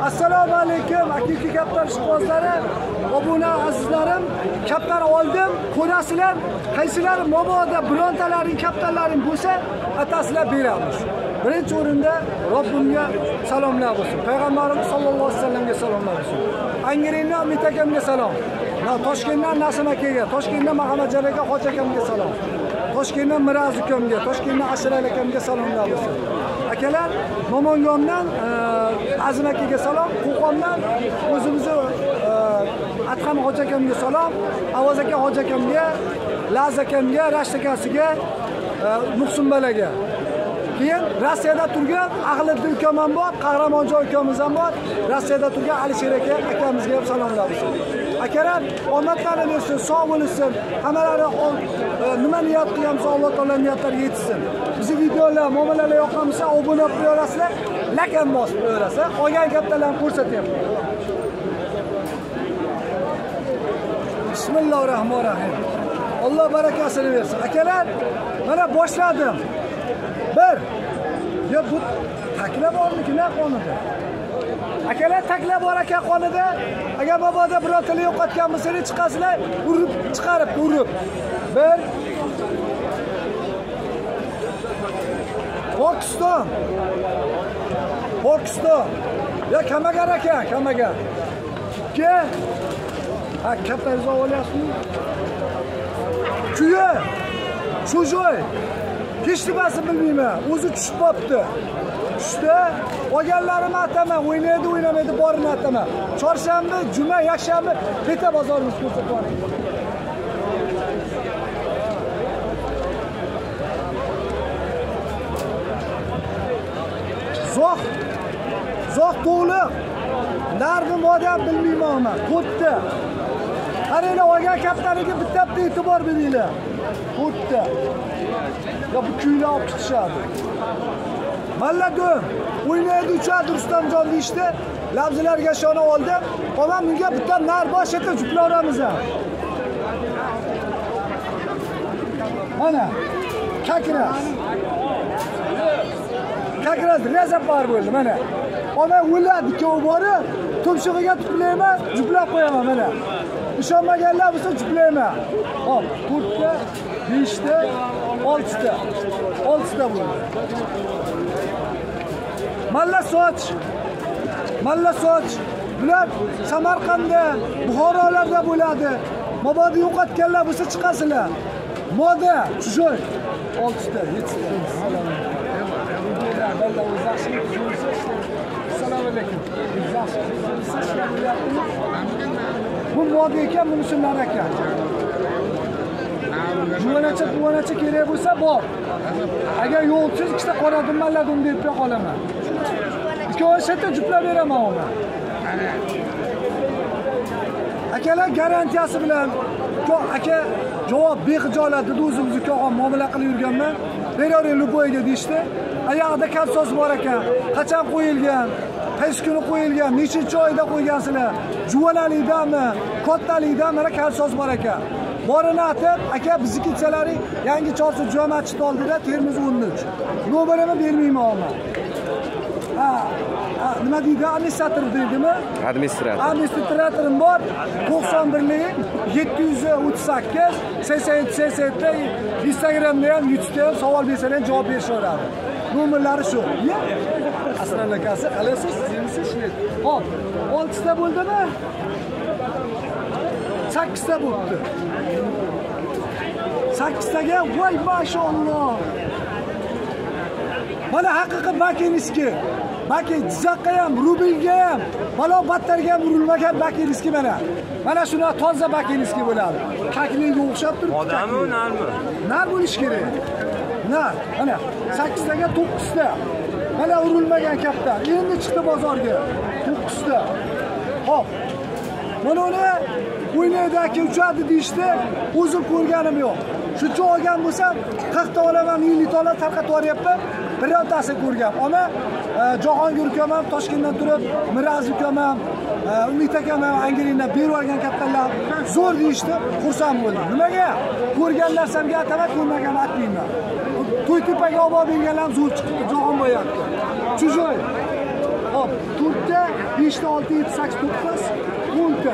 Assalomu alaykum, hakiki kaptar ishqibozlari, obuna azizlarim. Kaptar oldim, ko'rasizlar, qaysilar mabodo birontalaring kaptarlaring bo'lsa, atasizlar beramiz. Birinchi o'rinda Robbimga salomlar bo'lsin. Payg'ambarimiz sollallohu alayhi vasallamga salomlar bo'lsin. Angirindan Umid akamga salom. Toshkentdan Nasim akaga, Toshkentdan Muhammadjon aka, Hoji akamga salom. Toshkentdan Miraz akamga, Toshkentdan Ashral akamga salomlar bo'lsin. Akalar, Mo'mongomdan Azim akaga salom, Qo'qondan o'zimizni Atxam Hoji akamga salom, Avaz aka Hoji akamga, Laz akamga, Rashid akasiga, Nuqsunbalaga. Keyin Rossiyada turgan Ag'liddin ukam ham bor, Qahramonjon ukamiz ham bor. Rossiyada turgan Alisher aka akamizga ham salomlar bo'lsin. Akalar, omadlari bersin, sog' bo'lsin. Hammalari nima niyat qilamiz, Alloh taolo niyatlarga yetsin. Bizning videolar, muomalalar yoqqansa, obuna bo'lib qo'yasizlar, lakam bosib qo'yasizlar. Qolgan kattalarni ko'rsatyapman. Bismillahirrohmanirrohim. Alloh barakasini bersin. Akalar, mana boshladim. Ya bu taklif bormiki ne konuda? Akalar taklif bor ekan qonida. Agar mabodo birontali yo'qotgan bo'lsangiz chiqasizlar, urib chiqarib, urib. Bir Pokiston. Ya Kamagar aka, Kamagar. Ke? Ha, kaptariz olyapsizmi? Kuya. Shu joy. Hech nimasi bilmayman. O'zi tushib qopti. Tushdi. Olganlarimni aytaman, o'ynaydi, o'ynamaydi, borini aytaman. Chorshanba, juma, yakshanba beta bozorimiz ko'rsatib. Zoq to'liq. Narxi modam bilmayman. Qo'tdi. Qaranglar, olgan kaptariga bitta e'tibor beringlar. Qo'tdi. Ya bu kuylar olib chiqishadi. Malladim, o'ynaydi, uchadi Rustamjon deyishdi. Labzilarga shona oldim. Omam bunga bitta nar bosh etib juplaramiz ham. Mana Kakras rezab bor bo'ldi mana. Ona o'ladi, ikkovi borib, tumshug'iga tuplayman, juplab qo'yaman mana. Ishonmaganlar bo'lsa juplayman. Hop, 4ta, 5ta, 6ta. 6ta bo'ldi. Malla soch. Bular Samarqandda, Buxorolarda bo'ladi. Mabodo yo'qotganlar bo'lsa chiqasizlar. Moda, chujoy. 6ta, 7ta. Assalomu alaykum. Bu moda ekan, bunisi nar ekan. Juvanacha kerak bo'lsa bor. Agar yo'qsiz ikkita qora dumaladim deb qolaman. Ikkovi shetda juplab beraman uni. Akalar garantiyasi bilan aka javob bexijolat dedi, o'zimizni ko'g'am muomala qilib yurganman. Beravering Luboyga deyishdi. Oyog'ida kapsos bor ekan. Qachon qo'yilgan? Qaysi kuni qo'yilgan? Nechinchi oyda qo'ygansizlar? Juvanalikdami, kattalikdami mana kapsos bor ekan. Borini atib, aka bizniki detsalaring, yangi Chorsu jamoatchisi oldida Termiz 13. Nomerini bermayman omma. Nima deydi? Administrator deydimi? Administratorim bor. 91lik 738 87 Instagramda ham, YouTube'da ham savol bersalar javob berishaveradi. Nomerlari shu. Asral akasi, qalaysiz? Sizmisiz? Hop, 6ta bo'ldimi? 8ta bo'ldi. 8taga voy maşallah. Mana haqiqiy makiniski. Makin Jizzaxga ham, Rubinga ham, Balobatlarga ham urilmagan makiniski mana. Mana shuna toza makiniski bo'ladi. Kakliga o'xshab turibdi. Odammi, narmi? Nar bo'lish kerak. Nar. Mana 8taga 9ta. Mana urilmagan kaptar. Endi chiqdi bozorga. 9ta. Hop. Mana uni o'ynaydi aka, uchadi deyishdi. O'zim ko'rganim yo'q. Shuncha olgan bo'lsam 40 ta olaman, 50 ta olib tarqatib yuryapman. Birontasi ko'rgan. Ona Jahongir ukam ham Toshkentdan turib, Miraz ukam ham, Umid akam ham Angirindan berib olgan kattalar zo'r deyishdi. Xursand bo'ldim. Nimaga? Ko'rgan narsamga atamat, ko'rmagan atmayman. To'ytepaga olib berganlar zo'r chiqdi, jahon bo'yapti. Chujoy. Hop, 4ta, 5 ta 6 7 8 9 10 ta.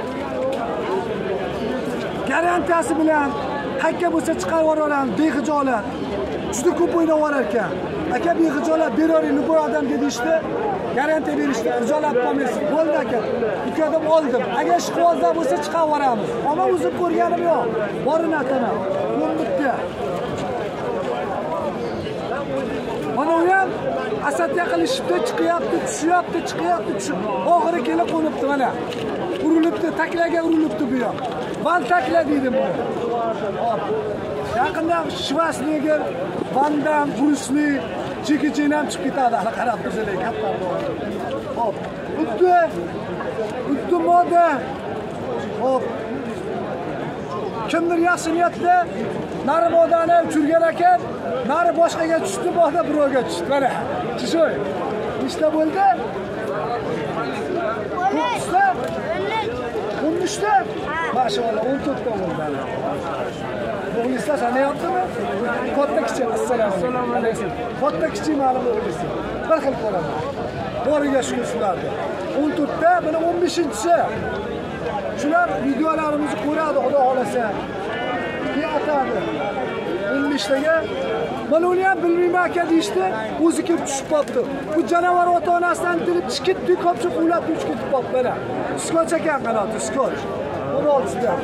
Garantiyasi bilan hakka bo'lsa chiqarib yuboramiz behijolat. Juda ko'p o'ynab yuborar ekan. Aka behijolat beravering, любой odamga deyishdi. Garantiya berishdi, hijolat qolmaysiz. Bo'ldi aka. Ukadan oldim. Agar ishqibozlar bo'lsa chiqarib yuboramiz. Ammo uzib ko'rganim yo'q. Borini ataman. Bo'libdi. Mana u ham asatga qilishibdi, chiqyapti, tushyapti, chiqyapti, tushib. Oxiri kelib qo'nibdi mana. Urilibdi, taklaga urilibdi bu yoq. Van takla deydi bu. Hop. Yaqinda Schwarzenegger, Van Damme, Bruce Lee, Jackie Chan ham chiqib ketadi. Hali qarab tursangiz katta. Hop. Utdi moda. Hop. Kimdir yaxshi niyatda nari modani uchirgan ekan, nari boshqaga tushdi, boshqa birovga tushdi. Mana, tushoy. Nechta bo'ldi? 9 ta? 13 ta? Maşallah 14 ta bo'ldi. O'g'lingizlar sana yaptimi? Katta kichik. Assalomu alaykum. Katta kichik ma'lum bo'lsin. Bir xil qolaman. Boriga shukur shulardi. 14 ta, mana 15-chi. Shular videolarimizni ko'radi, xudo xolasa. Atadi. 15 taga mana uni ham bilmayman aka deyishdi, o'zi kelib tushib qolibdi. Bu janavar ota-onasidan tilib chiqibdi, ko'pchilik quvlab tushib ketib qolibdi mana. Skoch ekan qanoti, skoch. 16 ta.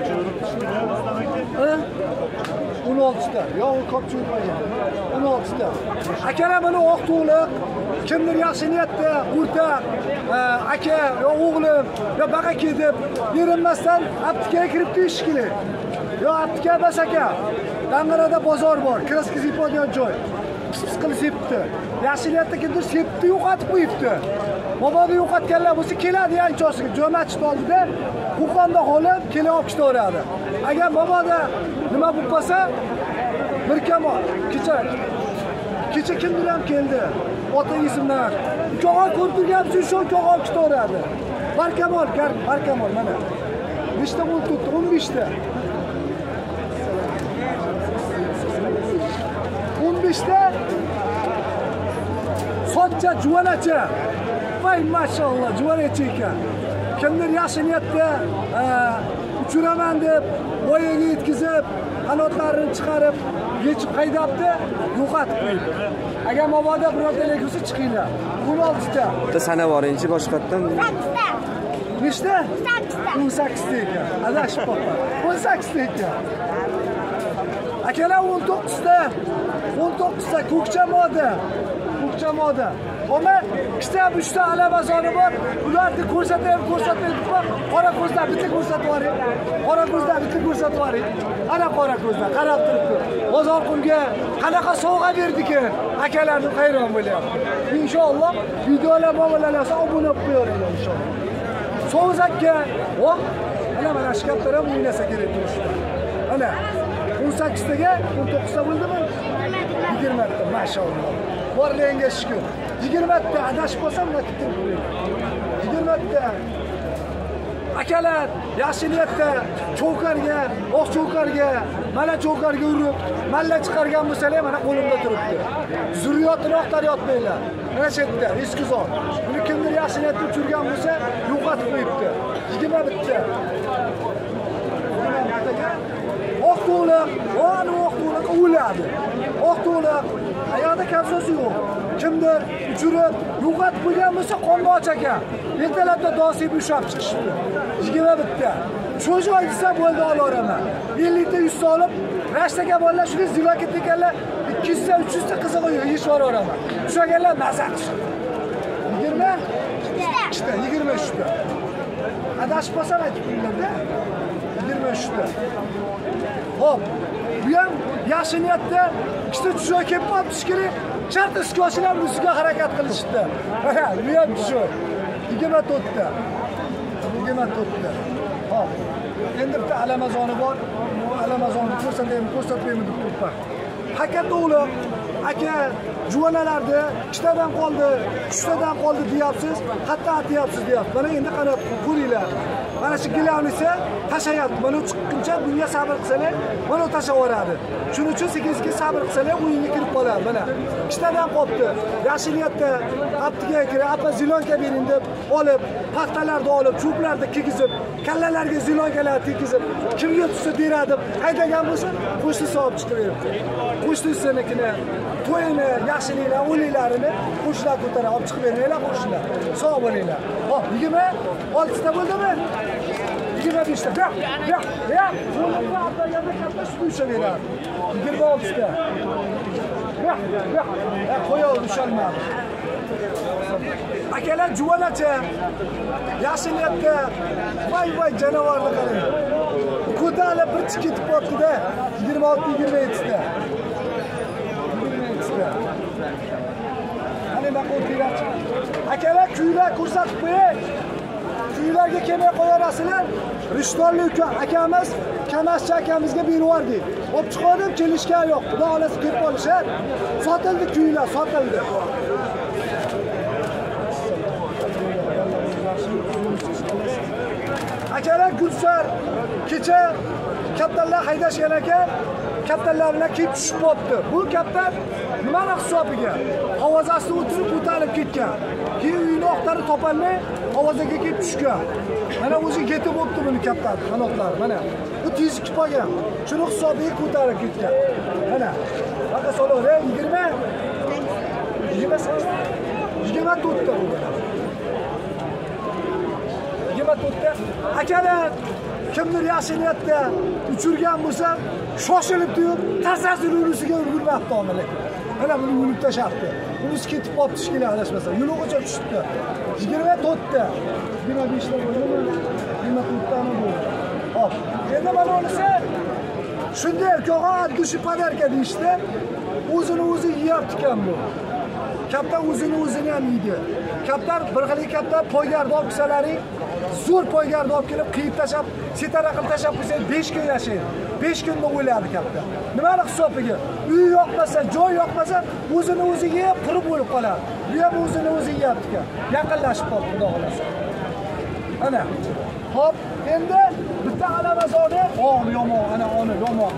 16 ta. Yo'q, ko'pchilik qo'ygan. 16 ta. Akalar mana oq to'liq, kimdir yaxshi niyatda, o'rtoq, aka, yo o'g'lim, yo baqa kedib, yerinmasdan aptikaga kirib ketishkilik. Yo aptika bas aka. Dangarada bozor bor, kraska sepadigan joy. Pis qilib sepdi. Yaxshi niyatda kimdir sepdi, yo'qotib qo'yibdi. Mabodo yo'qotganlar bo'lsa keladi yanchosiga, jo'machni oldida qo'qonda qolib, kelib olib ketaveradi. Agar mabodo nima bo'lib qolsa, bir kamol, kecha kimdir ham keldi. Ota ismdan. Uchoqqa ko'rib turgansiz, shu uchoqqa olib ketaveradi. Barkamol mana. Nechta bo'lib turibdi? 15 ta. 15 ta sochcha juvanacha. Vay maşallah juvanacha ekan. Kimdir yaxshi niyatda uchiraman deb voyaga yetkazib, qanotlarini chiqarib, yechib haydabdi, yo'qotib qo'ydi. Agar mabodo birortalik bo'lsa chiqinglar. 16 ta. Bitta sana boringchi boshqatdan. 8 ta. Nechta? 8 ta. 18 ta ekan. Adashib qoldim. 18 ta ekan. Akalar 19 ta. 19 ta ko'kcha moda. Ama ikkita 3 ta alabazori bor. Ularni ko'rsatib, qora ko'zlar bitta ko'rsatib yuboring. Qora ko'zlar bitta ko'rsatib yuboring. Ana qora ko'zlar qarab turibdi. Bozor qulga qanaqa sovg'a berdi-ki? Akalarni hayron bo'lyapti. Inshaalloh videolar bo'lsa obuna bo'lib qo'yinglar inshaalloh. So'zakka, mana shu kaptar ham o'ynasa kerak turishdi. Ana 18 taga 19 ta bo'ldimi? 20 ta, maşallah. Borlarga shukr. 20 ta adashib qolsam, nima 20 ta. Akalar, yaxshi niyatda cho'karga, oq cho'karga, mana cho'karga urib, malla chiqargan bo'lsalar, mana qo'limda turibdi. Zurriyotini oqtar yotmaylar. Mana shu yerda eskizor. Buni kimdir yaxshi niyatda uchirgan bo'lsa, yo'qotib qo'yibdi. 20 ta. Oq to'liq, oq to'liq o'ladi. Oq to'liq, ayog'ida kapsosi yo'q. Kimdir uchirib, yo'qotib qo'ygan bo'lsa, qonni och ekan. Ertalabda dosib ushlab chiqishdi. 20 ta. Cho'joy desa bo'ldi olaveraman. 50 ta 100 ta olib, rashtaga bolalar shunday zilokat ekanlar, 200 ta 300 ta qizig'i yeyish yuboraveraman. Ushaganlar mazza qilishdi. 20 ta, 23 ta. Adashib qolsam aytib qo'yinglar-da. 23 ta. Hop. Bu ham yaxshi niyatda ikkita tushoy kelib qolibdi kerak. Chart iskochilar musiga harakat qilishdi. Mana, bu ham tushoy. 24 ta. 24 ta. Hop. Endi bitta alamazoni bor. Alamazonni ko'rsatmaymi deb turibman. Haqiqat o'g'lim, aka, juvanalarda 2 tadan qoldi, 3 tadan qoldi deyapsiz, hatto aytyapsiz deyapsiz. Mana endi qarab ko'ringlar. Mana shu gilamnisi tashayapti. Mana chiqquncha bunga sabr qilsalar, mana tashaveradi. Shuning uchun sekin sabr qilsalar o'yinga kirib qoladi. Mana ikkitadan qopdi. Yashinyapti. Aptiga kirib, apa zilonka bering deb olib, paxtalarni olib, cho'plarni kigizib, kallalarga zilonkalar tekizib, kimga tutsa beradi. Haydagan bo'lsa, qo'shnisi olib chiqib beribdi. Qo'shnisinikini, to'yini, yaxshiliklar, o'liklarini qo'shnilar ko'tarib olib chiqib bermaylar qo'shnilar. Sog' bo'linglar. Hop, 26 ta bo'ldimi? 25 ta. Ya. Qo'lga ataganda katta sut beradi. 26 ta. Ya. Qo'yov ushalmadi. Akalar juvalacha. Yashinyapti. Voy janovarni qarang. Ko'tarib bir chiqib ketib qoldi-da. 26-27 ta. Ana maqollar. Akalar kuylar ko'rsatib qo'ying. Kuylarga kelmay qo'yarasizlar. Rishtonli uka akamiz, Kamaschi akamizga berib yubordik. Olib chiqdim, kelishgan yo'q. Xudo xolasi kelib qolishar. Sotildi kuylar, sotildi. Akalar Gulsar kecha kaptanlar haydashgan ekan, kaptanlar bilan kelib tushib qolibdi. Bu kaptan nimani hisobiga? Havozasida o'tirib ko'tarib ketgan. Keyin uyini oqtarib topolmay, havozaga kelib tushgan. Mana o'zi yetib o'tdi buni kaptan qanotlari. Mana bu tez kelib qolgan. Shuni hisobiga ko'tarib ketgan. Mana baqa so'lore 24 ta bo'ldi. 24 ta. Akalar kimdir yashinyapti, uchirgan bo'lsa, shoshilib turib, tasasini urusiga ulgurmabdi onalar. Mana buni yulib tashabdi. Unisi ketib qolibdi ishkilar adashmasa. Yo'lg'icha tushibdi. 24 ta. 25 ta bo'ldimi? 24 ta bo'ldi. Hop. Endi mana unisi shunday ko'g'at dushi padarka deyishdi. O'zini o'zi yeyapti ekan bu. Kaptan o'zini ham yeydi. Kaptan bir xil kaptan poygarda olib kisalaring, zo'r poygarda olib kelib qiyib tashab, setara qilib tashab qo'ysa 5 kun yashaydi. 5 kunda o'ladi kaptan. Nimani hisobiga? Uy yo'qmasa, joy yo'qmasa, o'zini o'zi yeb, qurib o'lib qoladi. Bu ham o'zini o'zi yeyapti ekan. Yaqinlashib qoldi, xudo xolasa. Ana. Hop, endi bitta alamazoni, yomon, ana oni yomon.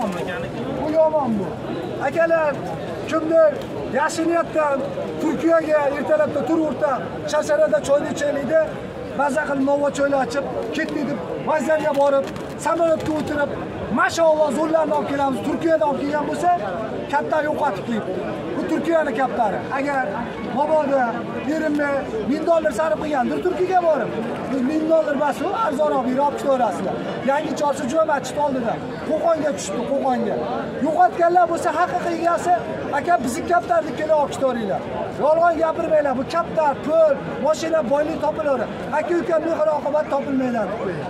Bu yomon bu. Akalar, kimdir yashinyapti Turkiyaga ertalabda tururda shasharada choyni ichaylikda baza qilib nova choylar ichib ketdik deb vazirga borib samolyotga o'tirib mashalloh zo'rlarni olib kelamiz. Turkiyadan olib kelgan bo'lsa, katta yo'qotib kelibdi. Bu Turkiyani kaptari. Agar mabodo yerimni $1000 sarf qilgandir Turkiyaga borib, $1000 bas u arzonroq berib olib ketaverasizlar. Yangi chorsi jo'machit oldida Qo'qonga tushdi, Qo'qonga. Yo'qotganlar bo'lsa haqiqiy egasi aka bizni kaptarni kelib olib ketaveringlar. Yolg'on gapirmanglar. Bu kaptar, pul, mashina, boylik topilaveradi. Aka-uka mehr oqibat topilmaydi deb qo'ying.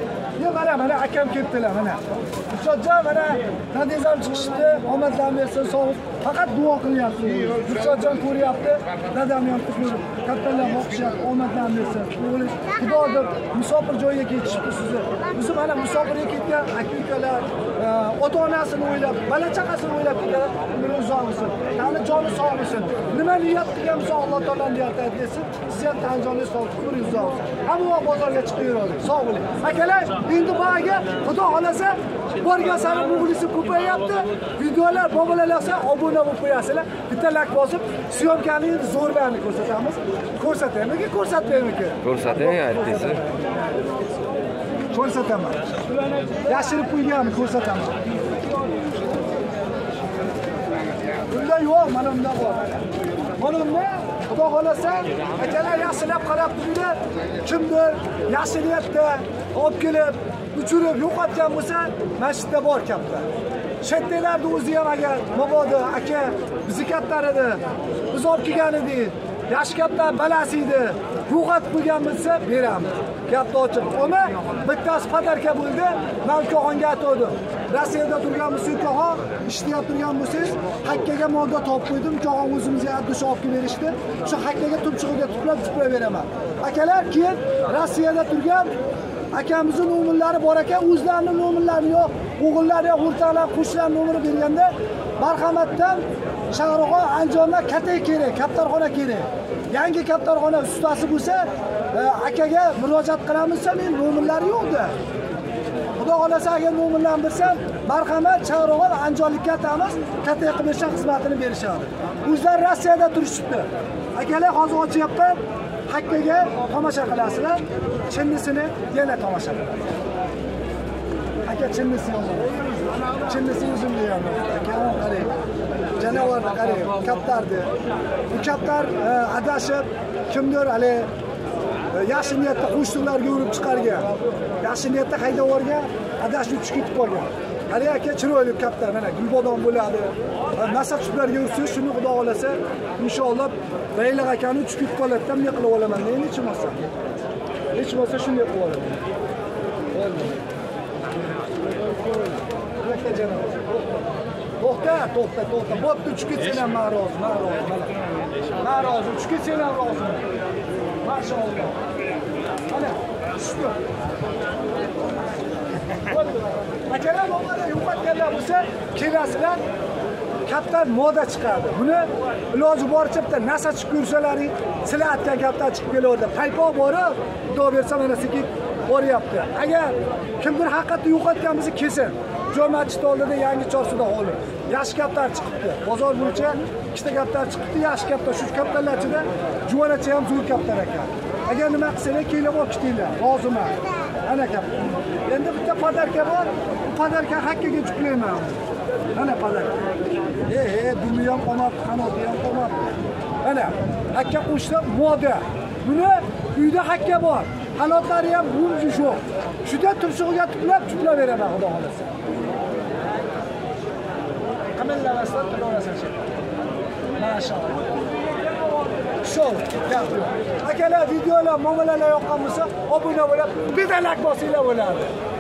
Mana akam kelibdilar mana. Dilshodjon mana Nadezam chiqishdi, omadlarni bersin, sog'. Faqat duo qilyapti. Dilshodjon ko'ryapti, dadam ham ko'rib, kattalar boqishyapti, omadlarni bersin. O'g'liz Xudodir musofir joyga ketishdi sizni. Biz mana musofirga ketgan aka-ukalar ota-onasini o'ylab, bola-chaqasini o'ylab ketadi. Umri uzoq bo'lsin. Tani joni sog' bo'lsin. Nima niyat qilgan bo'lsa Alloh taolo niyat etsin. Siz ham tan joningiz sog', umri uzoq bo'lsin. Hamma bozorga chiqib yuradi. Sog' bo'ling. Akalar, endi baga xudo xolasa borgan sari muxlisim ko'payapti. Videolar bobolalasa obuna bo'lib qo'yasizlar. Bitta like bosib, syomkani zo'rlarni ko'rsatamiz. Ko'rsataymi-ki, ko'rsatmaymi-ki? Ko'rsating, aytdingiz. Ko'rsataman. Yashirib qo'yganmi, ko'rsataman. Bunda yo'q, mana bunda bor. Mana bunda xudo xolasa akalar yaxshilab qarab turinglar. Kimdir yashiryapti, olib kelib uchirib yo'qotgan bo'lsa, masjidda bor kaptar. Shetdalarning o'zi ham agar mabodo aka bizni kaptar edi, biz olib kelgan edik. Yosh kaptar balasi edi. Yo'qotib qo'ygan bo'lsa, beramiz. Gapni ochib. Ona bittasi padarka bo'ldi. Men Qo'qonga aytdim. Rossiyada turgan bo'lsangiz, Qo'qon ishlayib turgan bo'lsangiz, hakkaga modda topib qo'ydim. Qo'qon o'zimizga adresh olib kelib berishdi. Shu hakkaga tumchug'iga tuplab beraman. Akalar, keyin Rossiyada turgan akamizning nomerlari bor ekan, o'zlarining nomerlari yo'q. O'g'illari, o'rtoqlar, qo'shnilar nomeri berganda Marhamatdan Shahrixon Andijonda katta kerak, kaptarxona kerak. yangi kaptarxona ustasi bo'lsa, akaga murojaat qilamizsa, men mo'minlar yo'qdi. Xudo xolasa agar mo'minlarni bilsam, marhamat, Chaqirog'on Andijonlikka atamiz, katta qilib berishgan xizmatini berishadi. O'zlari Rossiyada turishibdi. Akalar hozir ochyapman, hakkaga tomosha qilasizlar, chinnisini yana tomosha qilasiz. Aka chinnisi yo'q. Chinnisi o'zimni ham. Aka qarang. Janovarni qarang, kaptardi. Bu kaptar adashib kimdir hali yaxshi niyatda qo'shnilarga urib chiqargan. Yaxshi niyatda haydab o'rgan, adashib tushib ketib qolgan. Qarang aka, chiroyli kaptar, mana gulbodon bo'ladi. Nasabchilarga ursiz, shuni Xudo xolasa, inshaalloh Bayliq akani tushib ketib qoladi, men qilib olaman. Endi hech bo'lmasa. Hech bo'lmasa shunday qilib olaman. To'xta. Bo'pti, tushib ketsin ham men rozi. Men rozi, tushib ketsin ham rozi. Maşallah. Ana, tushdi. Akalar bo'lmada yo'qotganlar bo'lsa, kelasizlar kaptar moda chiqadi. Buni iloji boricha bitta nasa chiqib ko'rsalaring, sizlar aytgan kaptar chiqib kelaverdi. Paypoq borib, xudo bersa mana sekin boryapti. Agar kimdir haqiqatda yo'qotgan bo'lsa, kelsin. Jo'matchi oldida yangi Chorsida holi. Yaxshi kaptar chiqibdi. Bozor bo'yicha ikkita kaptar chiqibdi, yaxshi kaptar. Shu kaptarlar ichida Juvanachi ham zo'r kaptar ekan. Agar nima qilsanglar, kelib olib ketinglar. Roziman. Ana kaptar. Endi bitta podarka bor. Bu podarka hakkaga juklayman. Ana podarka. Dumi ham qolmabdi, qanoti ham qolmabdi. Ana, hakka qo'shsa moda. Buni uyda hakka bor. Qanotlari ham bumji shu. Shunda tumshug'iga tuplab beraman, xudo xolasa. Qamillavasdan to'lasan shu. Maşallah. Show, akalar videolar, muomalalar yoqqan bo'lsa, obuna bo'lib, pedalak bosinglar bo'ladi.